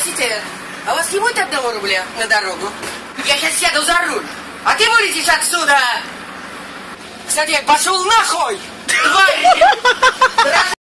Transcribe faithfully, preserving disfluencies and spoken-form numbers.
Простите, а у вас не будет одного рубля на дорогу? Я сейчас сяду за руль, а ты вылетишь отсюда! Кстати, пошел нахуй, тварь!